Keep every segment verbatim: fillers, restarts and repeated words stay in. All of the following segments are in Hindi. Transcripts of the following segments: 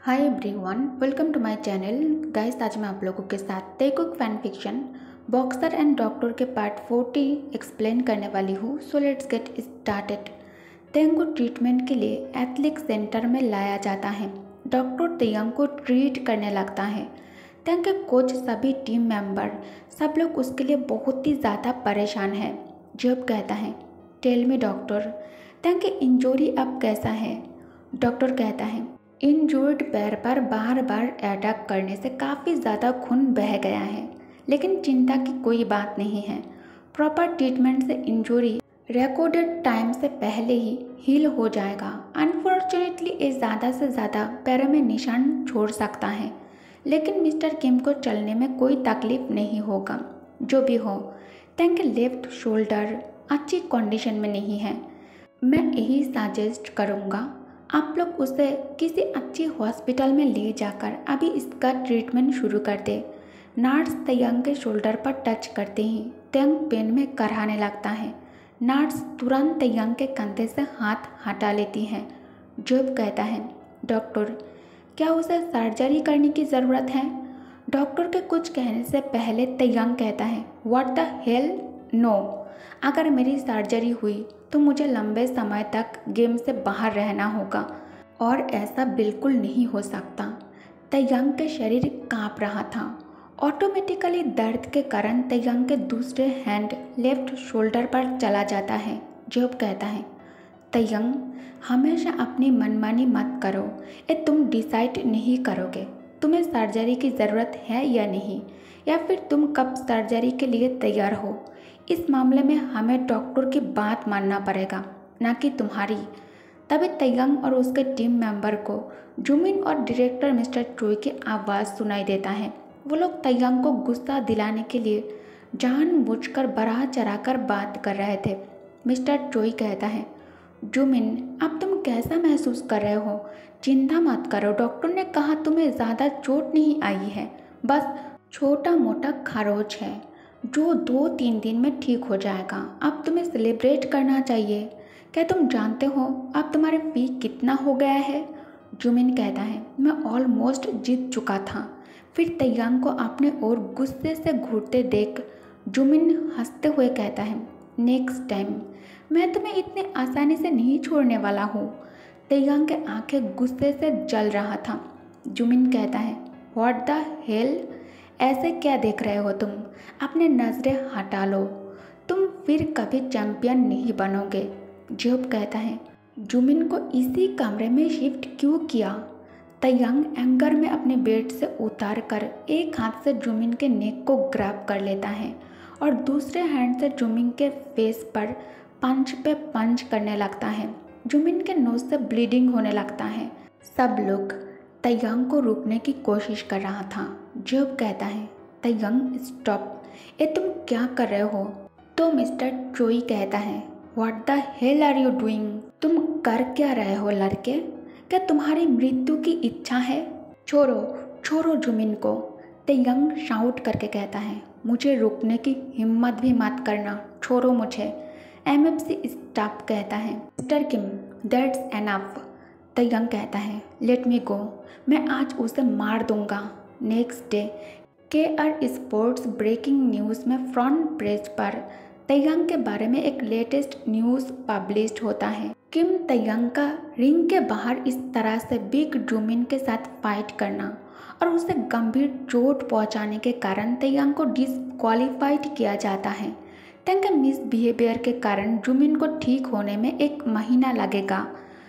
Hi everyone, welcome to my channel. Guys, आज मैं आप लोगों के साथ Telugu fan fiction boxer and doctor के पार्ट चालीस एक्सप्लेन करने वाली हूँ। So let's get started. Taeyang को ट्रीटमेंट के लिए एथलेटिक सेंटर में लाया जाता है। डॉक्टर तेयंग को ट्रीट करने लगता है। तेयंग के कोच, सभी टीम मेंबर, सब लोग उसके लिए बहुत ही ज़्यादा परेशान है। जब कहता है, टेल मी डॉक्टर, तेयंग की इंजरी अब कैसा है? डॉक्टर कहता है, इंजर्ड पैर पर बार बार अटैक करने से काफ़ी ज़्यादा खून बह गया है, लेकिन चिंता की कोई बात नहीं है। प्रॉपर ट्रीटमेंट से इंजरी रिकॉर्डेड टाइम से पहले ही हील हो जाएगा। अनफॉर्चुनेटली ये ज़्यादा से ज़्यादा पैरों में निशान छोड़ सकता है, लेकिन मिस्टर किम को चलने में कोई तकलीफ नहीं होगा। जो भी हो, तेयंग के लेफ्ट शोल्डर अच्छी कंडीशन में नहीं है। मैं यही सजेस्ट करूँगा, आप लोग उसे किसी अच्छी हॉस्पिटल में ले जाकर अभी इसका ट्रीटमेंट शुरू कर दे। नर्स तेयंग के शोल्डर पर टच करते ही तेयंग पेन में कराहने लगता है। नर्स तुरंत तेयंग के कंधे से हाथ हटा लेती है। जोब कहता है, डॉक्टर, क्या उसे सर्जरी करने की ज़रूरत है? डॉक्टर के कुछ कहने से पहले तेयंग कहता है, व्हाट द हेल, नो। अगर मेरी सर्जरी हुई तो मुझे लंबे समय तक गेम से बाहर रहना होगा और ऐसा बिल्कुल नहीं हो सकता। तेयंग के शरीर कांप रहा था। ऑटोमेटिकली दर्द के कारण तेयंग के दूसरे हैंड लेफ्ट शोल्डर पर चला जाता है। जोब कहता है, तेयंग, हमेशा अपनी मनमानी मत करो। ये तुम डिसाइड नहीं करोगे तुम्हें सर्जरी की ज़रूरत है या नहीं, या फिर तुम कब सर्जरी के लिए तैयार हो। इस मामले में हमें डॉक्टर की बात मानना पड़ेगा, ना कि तुम्हारी। तभी तेयंग और उसके टीम मेंबर को जुमिन और डायरेक्टर मिस्टर चोई की आवाज़ सुनाई देता है। वो लोग तेयंग को गुस्सा दिलाने के लिए जानबूझकर बढ़ा चढ़ाकर बात कर रहे थे। मिस्टर चोई कहता है, जुमिन, अब तुम कैसा महसूस कर रहे हो? चिंता मत करो, डॉक्टर ने कहा तुम्हें ज़्यादा चोट नहीं आई है, बस छोटा मोटा खरोच है जो दो तीन दिन में ठीक हो जाएगा। अब तुम्हें सेलिब्रेट करना चाहिए। क्या तुम जानते हो अब तुम्हारे फी कितना हो गया है? जुमिन कहता है, मैं ऑलमोस्ट जीत चुका था। फिर तेयंग को अपने ओर गुस्से से घूरते देख जुमिन हंसते हुए कहता है, नेक्स्ट टाइम मैं तुम्हें इतनी आसानी से नहीं छोड़ने वाला हूँ। तेयंग के आंखें गुस्से से जल रहा था। जुमिन कहता है, व्हाट द हेल, ऐसे क्या देख रहे हो तुम? अपने नज़रें हटा लो, तुम फिर कभी चैंपियन नहीं बनोगे। जोब कहता है, जुमिन को इसी कमरे में शिफ्ट क्यों किया? तेयंग एंगर में अपने बेड से उतार कर एक हाथ से जुमिन के नेक को ग्रैब कर लेता है और दूसरे हैंड से जुमिन के फेस पर पंच पे पंच करने लगता है। जुमिन के नोज से ब्लीडिंग होने लगता है। सब लोग तेयंग को रोकने की कोशिश कर रहा था। जोब कहता है, तेयंग स्टॉप, ये तुम क्या कर रहे हो? तो मिस्टर चोई कहता है, what the hell are you doing? तुम कर क्या रहे हो लड़के? क्या तुम्हारी मृत्यु की इच्छा है? छोड़ो छोड़ो जुमिन को, तेयंग शाउट करके कहता है, मुझे रोकने की हिम्मत भी मत करना, छोड़ो मुझे। एमएफसी स्टाफ कहता है, mister Kim, that's enough. Taeyang कहता है, लेट मी गो, मैं आज उसे मार दूंगा। Next day K R sports breaking news में फ्रंट पेज पर तेयंग के बारे में एक लेटेस्ट न्यूज़ पब्लिश होता है। किम तेयंग का रिंग के बाहर इस तरह से बिग जुमिन के साथ फाइट करना और उसे गंभीर चोट पहुंचाने के कारण तेयंग को डिसक्वालीफाइड किया जाता है। तेयंग के मिसबिहेवियर के कारण जुमिन को ठीक होने में एक महीना लगेगा।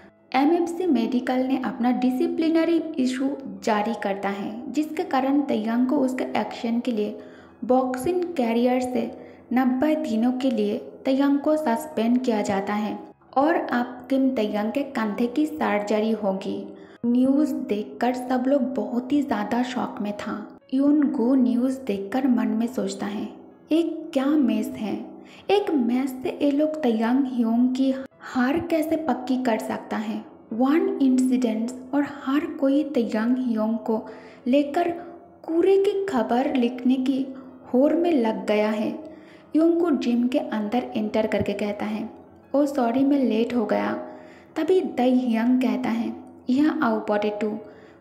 एमएफसी मेडिकल ने अपना डिसिप्लिनरी इशू जारी करता है, जिसके कारण तेयंग को उसके एक्शन के लिए बॉक्सिंग कैरियर से नब्बे दिनों के लिए तेयंग को सस्पेंड किया जाता है और अब किम तेयंग के कंधे की सर्जरी होगी। न्यूज़ देखकर सब लोग बहुत ही ज़्यादा शॉक में था। यून गो न्यूज़ देखकर मन में सोचता है, एक क्या मैच है, एक मैच से ये लोग तेयंग ह्योंग की हार कैसे पक्की कर सकता है? वन इंसिडेंट्स और हर कोई तेयंग ह्योंग को लेकर कूड़े की खबर लिखने की होड़ में लग गया है। ह्योंग को जिम के अंदर एंटर करके कहता है, ओ सॉरी, मैं लेट हो गया। तभी दई ह्योंग कहता है, यहाँ आओ पोटैटो,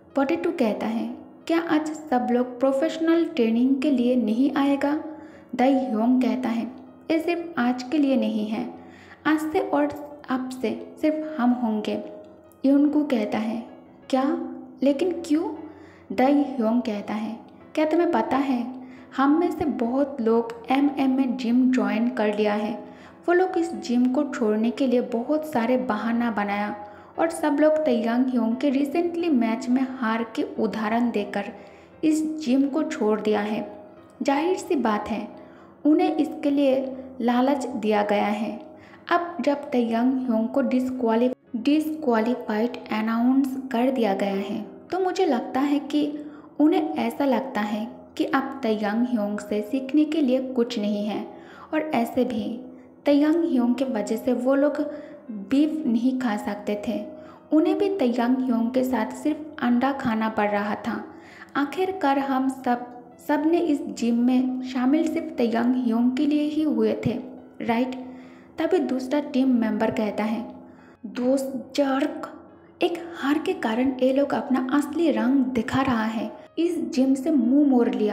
पोटैटो कहता है, क्या आज सब लोग प्रोफेशनल ट्रेनिंग के लिए नहीं आएगा? द ह्योंग कहता है, ये सिर्फ आज के लिए नहीं है, आज से और अब से सिर्फ हम होंगे। यूनगू कहता है, क्या? लेकिन क्यों? द ह्योंग कहता है, क्या तुम्हें पता है हम में से बहुत लोग एम एम में जिम ज्वाइन कर लिया है। वो लोग इस जिम को छोड़ने के लिए बहुत सारे बहाना बनाया और सब लोग तैयांग ह्योंग के रिसेंटली मैच में हार के उदाहरण देकर इस जिम को छोड़ दिया है। जाहिर सी बात है उन्हें इसके लिए लालच दिया गया है। अब जब तैयांग ह्योंग को डिस्क्वाली डिस्क्वालीफाइड अनाउंस कर दिया गया है तो मुझे लगता है कि उन्हें ऐसा लगता है कि अब तैयांग ह्योंग से सीखने के लिए कुछ नहीं है। और ऐसे भी तैयांग ह्योंग के वजह से वो लोग बीफ नहीं खा सकते थे, उन्हें भी तैयांग ह्योंग के साथ सिर्फ अंडा खाना पड़ रहा था। आखिरकार हम सब सब ने इस जिम में शामिल सिर्फ तैयांग ह्योंग के लिए ही हुए थे, राइट? तभी दूसरा टीम मेंबर कहता है, दोस्त जर्क, एक हार के कारण ये लोग अपना असली रंग दिखा रहा है, इस जिम से मुंह मोड़ लिया,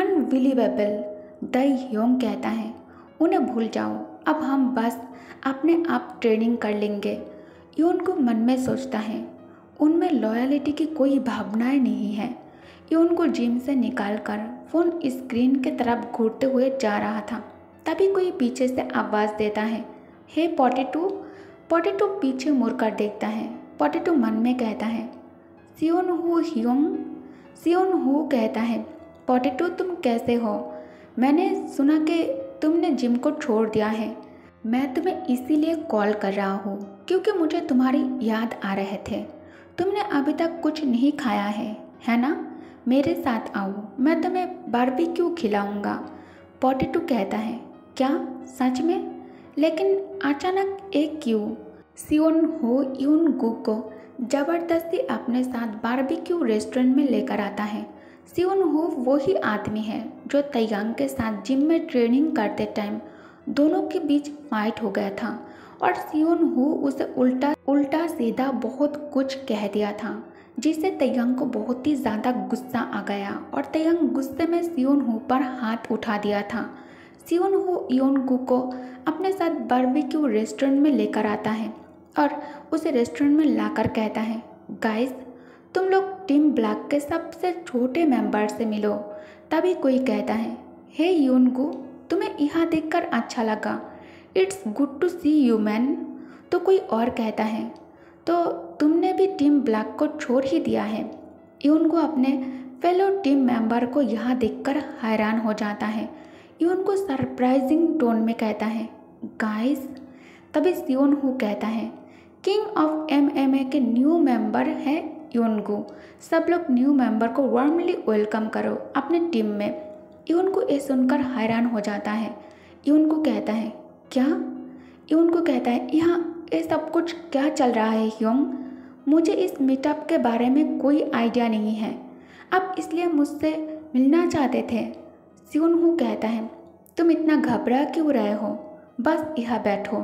अनबिलीवेबल। द ह्योंग कहता है, उन्हें भूल जाओ, अब हम बस अपने आप ट्रेनिंग कर लेंगे। यूनगू मन में सोचता है, उनमें लॉयलिटी की कोई भावनाएं नहीं है। यूनगू जिम से निकालकर फोन स्क्रीन की तरफ घूरते हुए जा रहा था, तभी कोई पीछे से आवाज़ देता है, हे पोटैटो। पोटैटो पीछे मुड़कर देखता है। पोटैटो मन में कहता है, सियोन हु ह्योंग। सियोन हु कहता है, पोटैटो तुम कैसे हो? मैंने सुना कि तुमने जिम को छोड़ दिया है। मैं तुम्हें इसीलिए कॉल कर रहा हूँ क्योंकि मुझे तुम्हारी याद आ रहे थे। तुमने अभी तक कुछ नहीं खाया है, है ना? मेरे साथ आओ, मैं तुम्हें बारबेक्यू खिलाऊंगा। पोटैटो कहता है, क्या सच में? लेकिन अचानक एक क्यों? सियोन हो यूनगू को ज़बरदस्ती अपने साथ बारबेक्यू रेस्टोरेंट में लेकर आता है। सियोन हो वही आदमी है जो तैयांग के साथ जिम में ट्रेनिंग करते टाइम दोनों के बीच फाइट हो गया था और सियोन हो उसे उल्टा उल्टा सीधा बहुत कुछ कह दिया था, जिससे तैयांग को बहुत ही ज़्यादा गुस्सा आ गया और तैयांग गुस्से में सियोन हो पर हाथ उठा दिया था। सियोन हो यूनगू को अपने साथ बारबेक्यू रेस्टोरेंट में लेकर आता है और उसे रेस्टोरेंट में लाकर कहता है, गाइस तुम लोग टीम ब्लैक के सबसे छोटे मेंबर से मिलो। तभी कोई कहता है, हे यूनगू, तुम्हें यहाँ देखकर अच्छा लगा, it's good to see you man. तो कोई और कहता है, तो तुमने भी टीम ब्लैक को छोड़ ही दिया है। यूनगू अपने फेलो टीम मेंबर को यहाँ देखकर हैरान हो जाता है। यूनगू सरप्राइजिंग टोन में कहता है, गाइस। तभी सियोन हु कहता है, king of M M A के न्यू मेंबर है यूनगू, सब लोग न्यू मेंबर को वार्मली वेलकम करो अपने टीम में। यूनगू ये सुनकर हैरान हो जाता है। यूनगू कहता है, क्या? यूनगू कहता है, यहाँ ये सब कुछ क्या चल रहा है ह्योंग? मुझे इस मीटअप के बारे में कोई आइडिया नहीं है, आप इसलिए मुझसे मिलना चाहते थे। सियोन हु कहता है, तुम इतना घबरा क्यों रहे हो? बस यहाँ बैठो।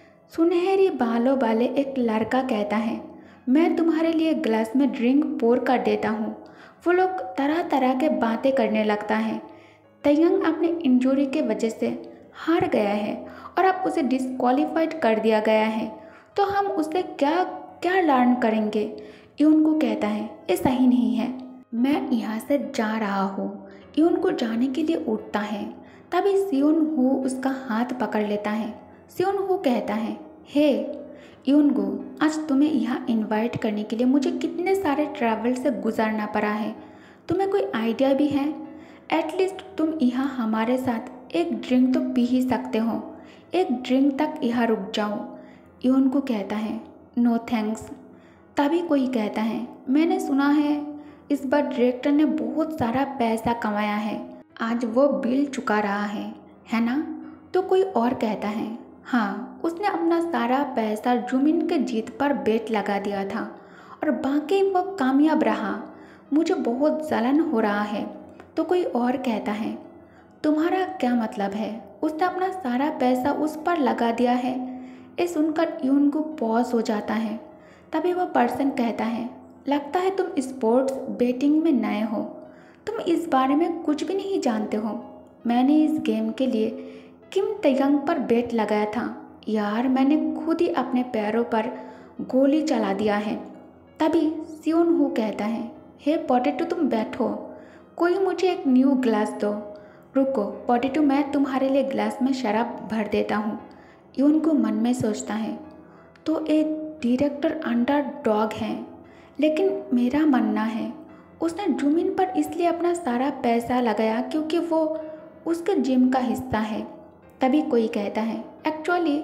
सुनहरी बालों वाले एक लड़का कहता है, मैं तुम्हारे लिए ग्लास में ड्रिंक पोर कर देता हूँ। वो लोग तरह तरह के बातें करने लगता है। तैयांग अपने इंजरी के वजह से हार गया है और अब उसे डिस्क्वालीफाइड कर दिया गया है, तो हम उससे क्या क्या लर्न करेंगे? यूनगू कहता है, ये सही नहीं है, मैं यहाँ से जा रहा हूँ। यूनगू जाने के लिए उठता है, तभी सियोन हु उसका हाथ पकड़ लेता है। सियोन हु कहता है, हे यूनगू, आज तुम्हें यहाँ इनवाइट करने के लिए मुझे कितने सारे ट्रैवल से गुजरना पड़ा है, तुम्हें कोई आइडिया भी है? एटलीस्ट तुम यहाँ हमारे साथ एक ड्रिंक तो पी ही सकते हो, एक ड्रिंक तक यहाँ रुक जाओ। यूनगू कहता है, नो थैंक्स। तभी कोई कहता है, मैंने सुना है इस बार डायरेक्टर ने बहुत सारा पैसा कमाया है, आज वो बिल चुका रहा है, है ना? तो कोई और कहता है, हाँ, उसने अपना सारा पैसा जुमिन के जीत पर बेट लगा दिया था और बाकी वो कामयाब रहा, मुझे बहुत जलन हो रहा है। तो कोई और कहता है, तुम्हारा क्या मतलब है, उसने अपना सारा पैसा उस पर लगा दिया है? ये सुनकर यूनगू पॉज हो जाता है। तभी वह पर्सन कहता है, लगता है तुम स्पोर्ट्स बेटिंग में नए हो, तुम इस बारे में कुछ भी नहीं जानते हो। मैंने इस गेम के लिए किम तयंग पर बेट लगाया था। यार मैंने खुद ही अपने पैरों पर गोली चला दिया है। तभी सियोन हो कहता है, हे पोटैटो तुम बैठो, कोई मुझे एक न्यू ग्लास दो। रुको पोटैटो, मैं तुम्हारे लिए ग्लास में शराब भर देता हूँ। यून को मन में सोचता है, तो एक डायरेक्टर अंडर डॉग है, लेकिन मेरा मानना है उसने जुमिन पर इसलिए अपना सारा पैसा लगाया क्योंकि वो उसके जिम का हिस्सा है। तभी कोई कहता है, एक्चुअली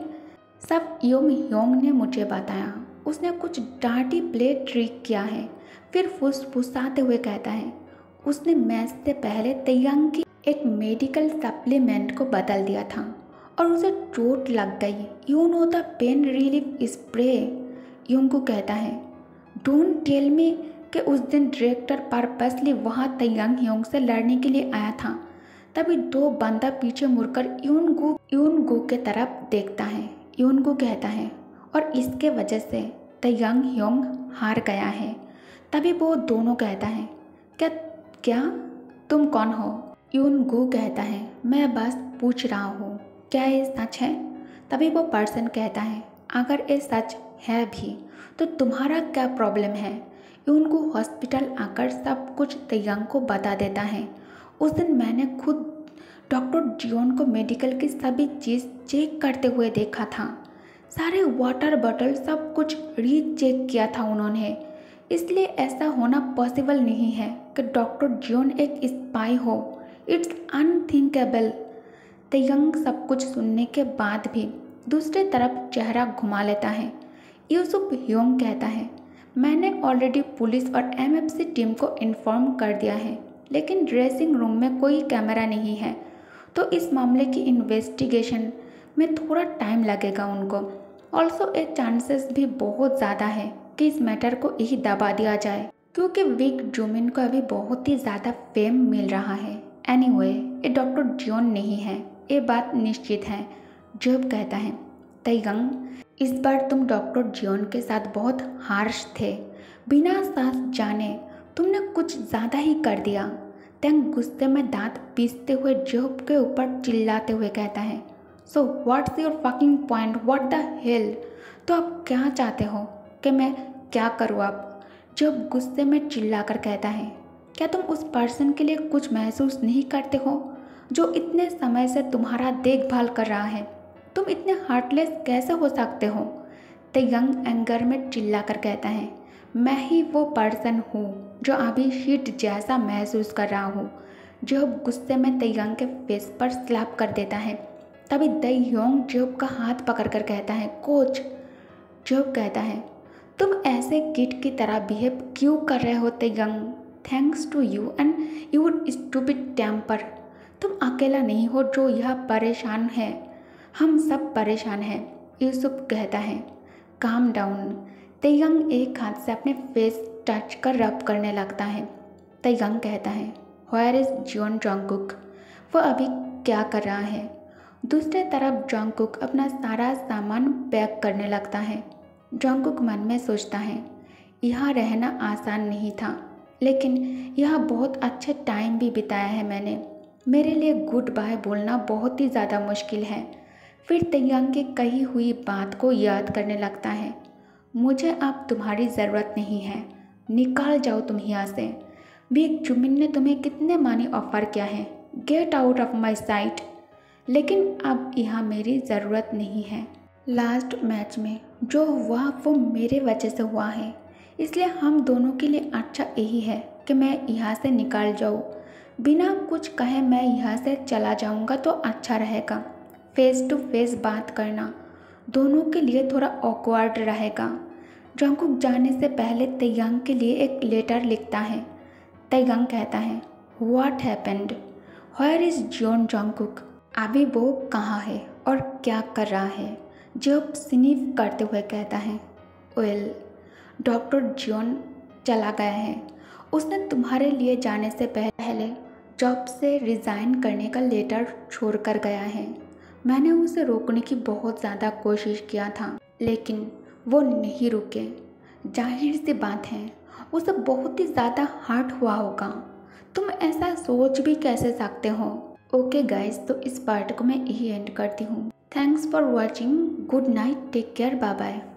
सब योंग योंग ने मुझे बताया, उसने कुछ डांटी प्ले ट्रिक किया है। फिर फुसफुसाते हुए कहता है, उसने मैच से पहले तयंग की एक मेडिकल सप्लीमेंट को बदल दिया था और उसे चोट लग गई। You know the pain relief spray. Yong को कहता है, डोंट टेल मी कि उस दिन डायरेक्टर पर्पसली वहाँ तयंग योंग से लड़ने के लिए आया था। तभी दो बंदा पीछे मुड़कर यूनगू यूनगू के तरफ देखता है। यूनगू कहता है, और इसके वजह से तयंग योंग हार गया है। तभी वो दोनों कहता है, क्या क्या तुम कौन हो? यूनगू कहता है, मैं बस पूछ रहा हूँ, क्या ये सच है? तभी वो पर्सन कहता है, अगर ये सच है भी तो तुम्हारा क्या प्रॉब्लम है? यूनगू हॉस्पिटल आकर सब कुछ तयंग को बता देता है। उस दिन मैंने खुद डॉक्टर जियोन को मेडिकल की सभी चीज़ चेक करते हुए देखा था। सारे वाटर बॉटल सब कुछ रीचेक किया था उन्होंने। इसलिए ऐसा होना पॉसिबल नहीं है कि डॉक्टर जियोन एक स्पाई हो। It's unthinkable. तयंग सब कुछ सुनने के बाद भी दूसरी तरफ चेहरा घुमा लेता है। यूसुफ योंग कहता है, मैंने ऑलरेडी पुलिस और एमएफसी टीम को इन्फॉर्म कर दिया है, लेकिन ड्रेसिंग रूम में कोई कैमरा नहीं है, तो इस मामले की इन्वेस्टिगेशन में थोड़ा टाइम लगेगा उनको। ऑल्सो ए चांसेस भी बहुत ज़्यादा है कि इस मैटर को यही दबा दिया जाए, क्योंकि विक जुमिन को अभी बहुत ही ज़्यादा फेम मिल रहा है। एनीवे, ये डॉक्टर जियोन नहीं है, ये बात निश्चित है। जोब कहता है, तयंग इस बार तुम डॉक्टर जियोन के साथ बहुत हार्श थे। बिना सांस जाने तुमने कुछ ज़्यादा ही कर दिया। तयंग गुस्से में दांत पीसते हुए जोब के ऊपर चिल्लाते हुए कहता है, so what's your fucking point, what the hell? तो आप क्या चाहते हो कि मैं क्या करूँ अब? जोब गुस्से में चिल्लाकर कहता है, क्या तुम उस पर्सन के लिए कुछ महसूस नहीं करते हो जो इतने समय से तुम्हारा देखभाल कर रहा है? तुम इतने हार्टलेस कैसे हो सकते हो? तयंग एंगर में चिल्लाकर कहता है, मैं ही वो पर्सन हूँ जो अभी शीट जैसा महसूस कर रहा हूँ। जोब गुस्से में तयंग के फेस पर स्लैप कर देता है। तभी तयंग जोब का हाथ पकड़कर कहता है, कोच। जोब कहता है, तुम ऐसे किड की तरह बिहेव क्यों कर रहे हो Taeyang? Thanks to you and your stupid temper. तुम अकेला नहीं हो जो यह परेशान है, हम सब परेशान हैं। यूसुफ कहता है, काम डाउन। तयंग एक हाथ से अपने फेस टच कर रब करने लगता है। तयंग कहता है, वेयर इज जियोन जंगकुक? वो अभी क्या कर रहा है? दूसरे तरफ जंगकुक अपना सारा सामान पैक करने लगता है। जंगकुक मन में सोचता है, यहाँ रहना आसान नहीं था, लेकिन यहाँ बहुत अच्छे टाइम भी बिताया है मैंने। मेरे लिए गुड बाय बोलना बहुत ही ज़्यादा मुश्किल है। फिर तयंग की कही हुई बात को याद करने लगता है, मुझे अब तुम्हारी ज़रूरत नहीं है, निकाल जाओ तुम यहाँ से। विक जुमिन ने तुम्हें कितने मानी ऑफर किया है, get out of my sight. लेकिन अब यहाँ मेरी ज़रूरत नहीं है। लास्ट मैच में जो हुआ वो मेरे वजह से हुआ है, इसलिए हम दोनों के लिए अच्छा यही है कि मैं यहाँ से निकाल जाऊँ। बिना कुछ कहे मैं यहाँ से चला जाऊँगा तो अच्छा रहेगा। फेस टू फेस बात करना दोनों के लिए थोड़ा ऑकवर्ड रहेगा। जंगकुक जाने से पहले तयंग के लिए एक लेटर लिखता है। तयंग कहता है, what happened? Where is Jeon Jungkook? अभी वो कहाँ है और क्या कर रहा है? जोब स्निफ करते हुए कहता है, वेल डॉक्टर जियोन चला गया है। उसने तुम्हारे लिए जाने से पहले जॉब से रिज़ाइन करने का लेटर छोड़ कर गया है। मैंने उसे रोकने की बहुत ज़्यादा कोशिश किया था, लेकिन वो नहीं रुके। जाहिर सी बात है उसे बहुत ही ज़्यादा हर्ट हुआ होगा। तुम ऐसा सोच भी कैसे सकते हो। ओके गाइस, तो इस पार्ट को मैं यही एंड करती हूँ। Thanks for watching. Good night, take care, bye bye.